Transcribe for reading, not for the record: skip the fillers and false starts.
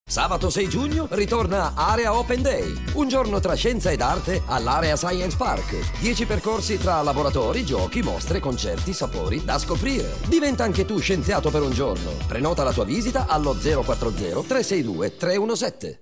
Sabato 6 giugno ritorna Area Open Day, un giorno tra scienza ed arte all'Area Science Park. 10 percorsi tra laboratori, giochi, mostre, concerti, sapori da scoprire. Diventa anche tu scienziato per un giorno. Prenota la tua visita allo 040 362 317.